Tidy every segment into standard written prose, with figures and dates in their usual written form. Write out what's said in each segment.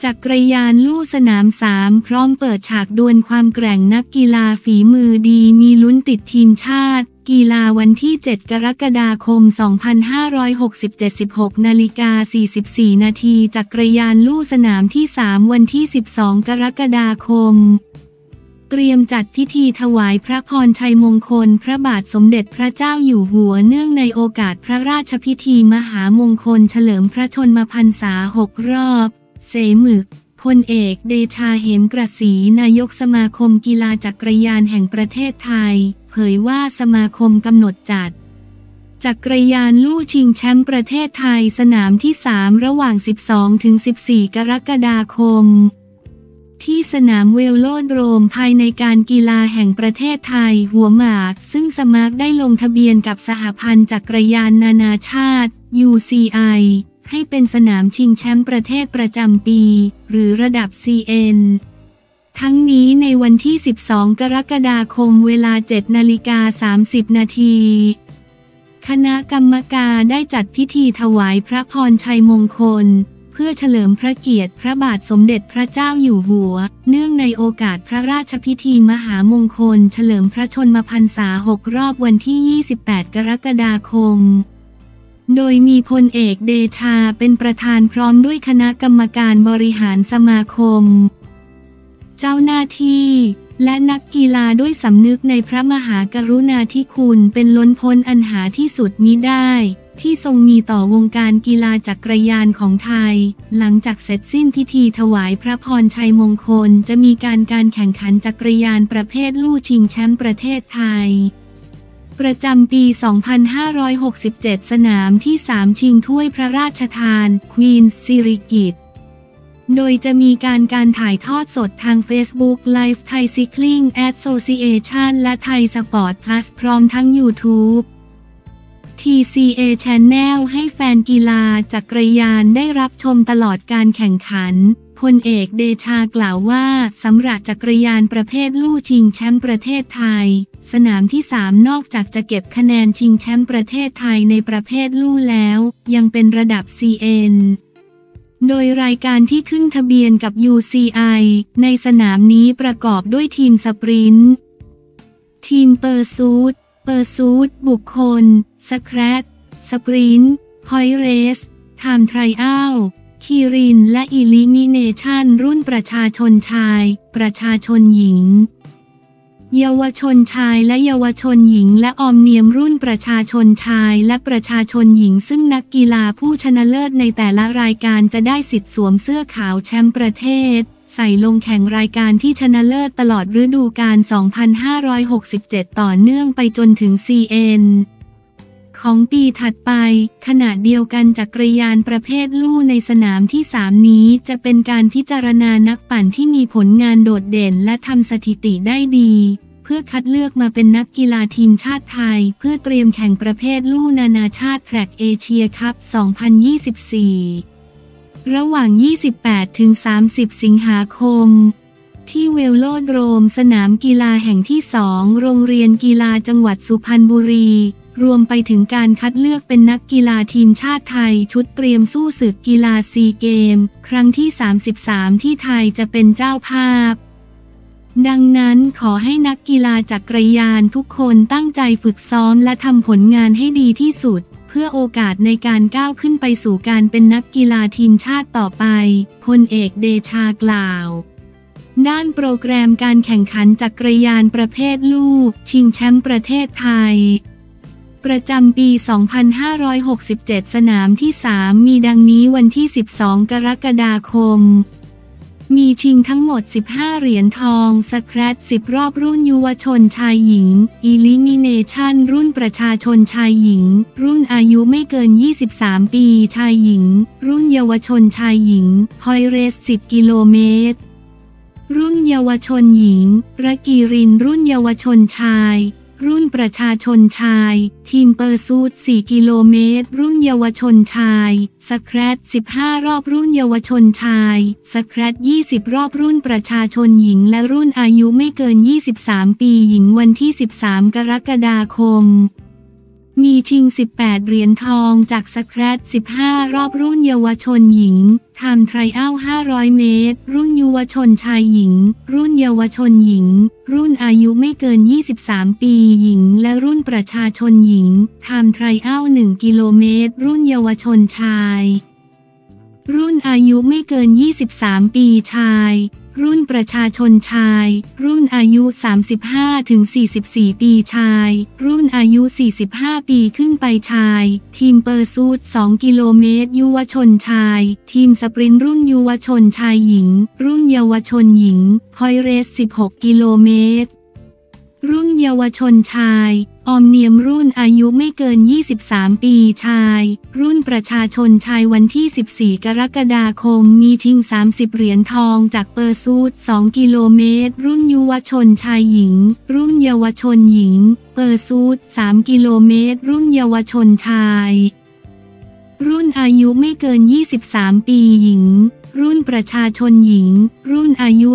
จักรยานลู่สนาม3พร้อมเปิดฉากดวลความแกร่งนักกีฬาฝีมือดีมีลุ้นติดทีมชาติกีฬาวันที่7กรกฎาคม2567 16:44 นาทีจักรยานลู่สนามที่3วันที่12กรกฎาคมเตรียมจัดพิธีถวายพระพรชัยมงคลพระบาทสมเด็จพระเจ้าอยู่หัวเนื่องในโอกาสพระราชพิธีมหามงคลเฉลิมพระชนมพรรษา6 รอบเสมึกพลเอกเดชาเหมกระสีนายกสมาคมกีฬาจักรยานแห่งประเทศไทยเผยว่าสมาคมกำหนดจัดจักรยานลู่ชิงแชมป์ประเทศไทยสนามที่3ระหว่าง 12-14 กรกฎาคมที่สนามเวลโลดโรมภายในการกีฬาแห่งประเทศไทยหัวหมากซึ่งสมาคได้ลงทะเบียนกับสหพันธ์จักรยานนานาชาติ UCI ให้เป็นสนามชิงแชมป์ประเทศประจำปีหรือระดับ CN ทั้งนี้ในวันที่12กรกฎาคมเวลา 7:30 นาทีคณะกรรมการได้จัดพิธีถวายพระพรชัยมงคลเพื่อเฉลิมพระเกียรติพระบาทสมเด็จพระเจ้าอยู่หัวเนื่องในโอกาสพระราชพิธีมหามงคลเฉลิมพระชนมพรรษา6 รอบวันที่28กรกฎาคมโดยมีพลเอกเดชาเป็นประธานพร้อมด้วยคณะกรรมการบริหารสมาคมเจ้าหน้าที่และนักกีฬาด้วยสำนึกในพระมหากรุณาธิคุณเป็นล้นพ้นอันหาที่สุดมิได้ที่ทรงมีต่อวงการกีฬาจักรยานของไทยหลังจากเสร็จสิ้นพิธีถวายพระพรชัยมงคลจะมีการแข่งขันจักรยานประเภทลู่ชิงแชมป์ประเทศไทยประจำปี 2567 สนามที่3ชิงถ้วยพระราชทานควีนส์สิริกิติ์โดยจะมีการถ่ายทอดสดทาง Facebook Live Thai Cycling Association และ Thai Sport Plus พร้อมทั้ง YouTube TCA Channel ให้แฟนกีฬาจักรยานได้รับชมตลอดการแข่งขันพลเอกเดชากล่าวว่าสำหรับจักรยานประเภทลู่ชิงแชมป์ประเทศไทยสนามที่3นอกจากจะเก็บคะแนนชิงแชมป์ประเทศไทยในประเภทลู่แล้วยังเป็นระดับ CN โดยรายการที่ขึ้นทะเบียนกับ UCI ในสนามนี้ประกอบด้วยทีมสปรินต์ทีมเปอร์ซูทบุคคลสแครชสปรินต์พอยต์เรสไทม์ไทรอัลคีรินและอิลิมิเนชันรุ่นประชาชนชายประชาชนหญิงเยาวชนชายและเยาวชนหญิงและออมเนียมรุ่นประชาชนชายและประชาชนหญิงซึ่งนักกีฬาผู้ชนะเลิศในแต่ละรายการจะได้สิทธิ์สวมเสื้อขาวแชมป์ประเทศใส่ลงแข่งรายการที่ชนะเลิศตลอดฤดูกาล 2567 ต่อเนื่องไปจนถึง CN ของปีถัดไปขณะเดียวกันจักรยานประเภทลู่ในสนามที่3นี้จะเป็นการพิจารณานักปั่นที่มีผลงานโดดเด่นและทำสถิติได้ดีเพื่อคัดเลือกมาเป็นนักกีฬาทีมชาติไทยเพื่อเตรียมแข่งประเภทลู่นานาชาติแทร็กเอเชียคัพ 2024 ระหว่าง 28-30 สิงหาคมที่เวลโลดโรมสนามกีฬาแห่งที่2โรงเรียนกีฬาจังหวัดสุพรรณบุรีรวมไปถึงการคัดเลือกเป็นนักกีฬาทีมชาติไทยชุดเตรียมสู้ศึกกีฬาซีเกมครั้งที่33ที่ไทยจะเป็นเจ้าภาพดังนั้นขอให้นักกีฬาจักรยานทุกคนตั้งใจฝึกซ้อมและทำผลงานให้ดีที่สุดเพื่อโอกาสในการก้าวขึ้นไปสู่การเป็นนักกีฬาทีมชาติต่อไปพลเอกเดชากล่าวด้านโปรแกรมการแข่งขันจักรยานประเภทลู่ชิงแชมป์ประเทศไทยประจำปี 2567 สนามที่3มีดังนี้วันที่12กรกฎาคมมีชิงทั้งหมด15เหรียญทองสแครช10รอบรุ่นเยาวชนชายหญิงอิลิมิเนชันรุ่นประชาชนชายหญิงรุ่นอายุไม่เกิน23ปีชายหญิงรุ่นเยาวชนชายหญิงพอยเรส10กิโลเมตรรุ่นเยาวชนหญิงระกีรินรุ่นเยาวชนชายรุ่นประชาชนชายทีมเปอร์ซูท4กิโลเมตรรุ่นเยาวชนชายสแครช15รอบรุ่นเยาวชนชายสแครช20รอบรุ่นประชาชนหญิงและรุ่นอายุไม่เกิน23ปีหญิงวันที่13กรกฎาคมมีชิง 18 เหรียญทองจากสแครช 15 รอบรุ่นเยาวชนหญิงไทม์ไทรอัล 500 เมตร รุ่นเยาวชนชายหญิง รุ่นเยาวชนหญิง รุ่นอายุไม่เกิน 23 ปีหญิง และรุ่นประชาชนหญิงไทม์ไทรอัล 1 กิโลเมตร รุ่นเยาวชนชาย รุ่นอายุไม่เกิน 23 ปีชาย รุ่นประชาชนชาย รุ่นอายุ 35-44 ปีชาย รุ่นอายุ 45 ปีขึ้นไปชาย ทีมเปอร์ซูท 2 กิโลเมตรยุวชนชาย ทีมสปรินต์รุ่นยุวชนชายหญิง รุ่นเยาวชนหญิง พอยเรส 16 กิโลเมตร รุ่นเยาวชนชายออมเนียมรุ่นอายุไม่เกิน 23 ปีชาย รุ่นประชาชนชายวันที่ 14 กรกฎาคมมีชิง 30 เหรียญทองจากเปอร์ซูท 2 กิโลเมตร รุ่นยุวชนชายหญิง รุ่นเยาวชนหญิง เปอร์ซูท 3 กิโลเมตร รุ่นเยาวชนชาย รุ่นอายุไม่เกิน 23 ปีหญิง รุ่นประชาชนหญิง รุ่นอายุ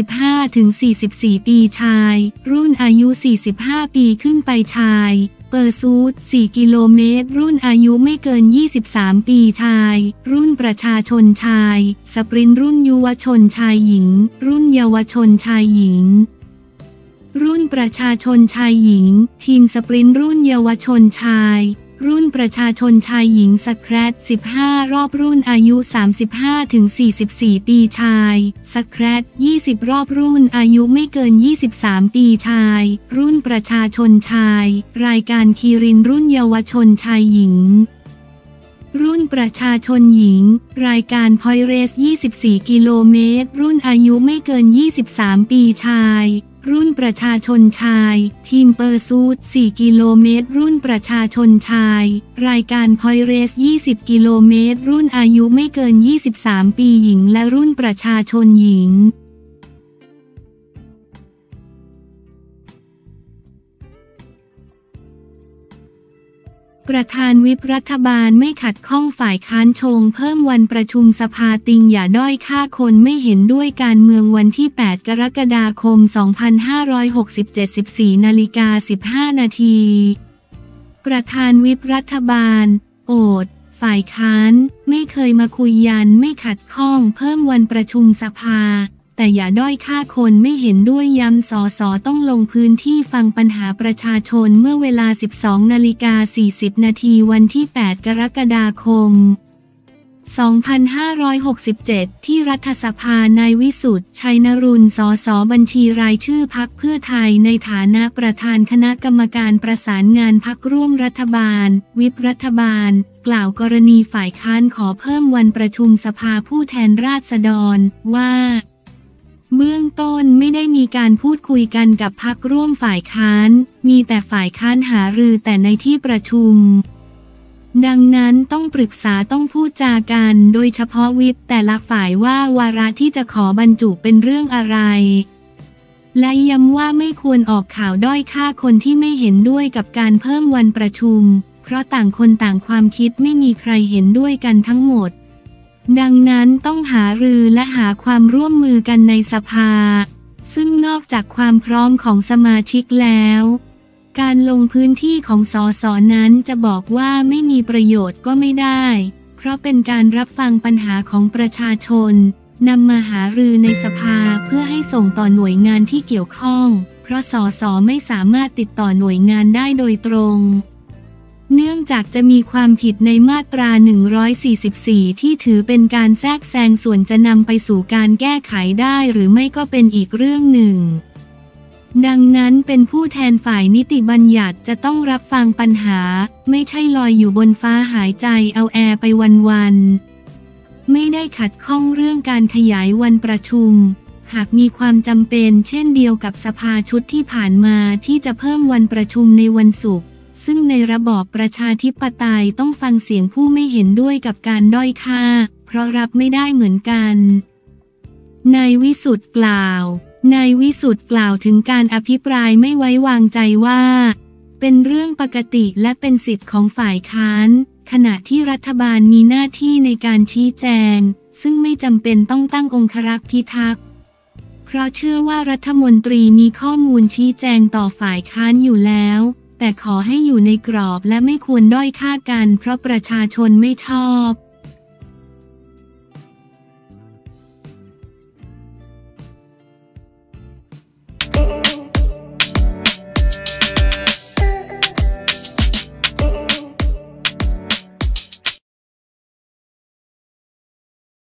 35-44 ปีชาย รุ่นอายุ 45 ปีขึ้นไปชาย เปอร์ซูท 4 กิโลเมตร รุ่นอายุไม่เกิน 23 ปีชาย รุ่นประชาชนชาย สปรินต์รุ่นยุวชนชายหญิง รุ่นเยาวชนชายหญิง รุ่นประชาชนชายหญิง ทีมสปรินต์รุ่นเยาวชนชายรุ่นประชาชนชายหญิงสแครช 15 รอบรุ่นอายุ 35-44 ปีชายสแครช 20 รอบรุ่นอายุไม่เกิน 23 ปีชาย รุ่นประชาชนชาย รายการคีรินรุ่นเยาวชนชายหญิง รุ่นประชาชนหญิง รายการพอยเรส 24 กิโลเมตร รุ่นอายุไม่เกิน 23 ปีชายรุ่นประชาชนชายทีมเปอร์ซูท 4 กิโลเมตร รุ่นประชาชนชายรายการพอยเรส 20 กิโลเมตร รุ่นอายุไม่เกิน 23 ปีหญิงและรุ่นประชาชนหญิงประธานวิปรัฐบาลไม่ขัดข้องฝ่ายค้านชงเพิ่มวันประชุมสภาติงอย่าด้อยค่าคนไม่เห็นด้วยการเมืองวันที่ 8 กรกฎาคม 2567 14:15 นาทีประธานวิปรัฐบาลโอษฐ์ฝ่ายค้านไม่เคยมาคุยยันไม่ขัดข้องเพิ่มวันประชุมสภาแต่อย่าด้อยค่าคนไม่เห็นด้วยย้ำสสต้องลงพื้นที่ฟังปัญหาประชาชนเมื่อเวลา 12:40 นาทีวันที่ 8 กรกฎาคม 2567 ที่รัฐสภานายวิสุทธิ์ชัยนรุณ สสบัญชีรายชื่อพรรคเพื่อไทยในฐานะประธานคณะกรรมการประสานงานพรรคร่วมรัฐบาลวิปรัฐบาลกล่าวกรณีฝ่ายค้านขอเพิ่มวันประชุมสภาผู้แทนราษฎรว่าเบื้องต้นไม่ได้มีการพูดคุยกันกับพรรคร่วมฝ่ายค้านมีแต่ฝ่ายค้านหารือแต่ในที่ประชุมดังนั้นต้องปรึกษาต้องพูดจากันโดยเฉพาะวิปแต่ละฝ่ายว่าวาระที่จะขอบรรจุเป็นเรื่องอะไรและย้ำว่าไม่ควรออกข่าวด้อยค่าคนที่ไม่เห็นด้วยกับการเพิ่มวันประชุมเพราะต่างคนต่างความคิดไม่มีใครเห็นด้วยกันทั้งหมดดังนั้นต้องหารือและหาความร่วมมือกันในสภาซึ่งนอกจากความพร้อมของสมาชิกแล้วการลงพื้นที่ของสสนั้นจะบอกว่าไม่มีประโยชน์ก็ไม่ได้เพราะเป็นการรับฟังปัญหาของประชาชนนำมาหารือในสภาเพื่อให้ส่งต่อหน่วยงานที่เกี่ยวข้องเพราะสสไม่สามารถติดต่อหน่วยงานได้โดยตรงเนื่องจากจะมีความผิดในมาตรา 144 ที่ถือเป็นการแทรกแซงส่วนจะนำไปสู่การแก้ไขได้หรือไม่ก็เป็นอีกเรื่องหนึ่งดังนั้นเป็นผู้แทนฝ่ายนิติบัญญัติจะต้องรับฟังปัญหาไม่ใช่ลอยอยู่บนฟ้าหายใจเอาแอร์ไปวันๆไม่ได้ขัดข้องเรื่องการขยายวันประชุมหากมีความจำเป็นเช่นเดียวกับสภาชุดที่ผ่านมาที่จะเพิ่มวันประชุมในวันศุกร์ซึ่งในระบอบประชาธิปไตยต้องฟังเสียงผู้ไม่เห็นด้วยกับการด้อยค่าเพราะรับไม่ได้เหมือนกันนายวิสุทธิ์กล่าวนายวิสุทธิ์กล่าวถึงการอภิปรายไม่ไว้วางใจว่าเป็นเรื่องปกติและเป็นสิทธิ์ของฝ่ายค้านขณะที่รัฐบาลมีหน้าที่ในการชี้แจงซึ่งไม่จำเป็นต้องตั้งองครักษ์พิทักษ์เพราะเชื่อว่ารัฐมนตรีมีข้อมูลชี้แจงต่อฝ่ายค้านอยู่แล้วแต่ขอให้อยู่ในกรอบและไม่ควรด้อยค่ากันเพราะประชาชนไม่ชอบ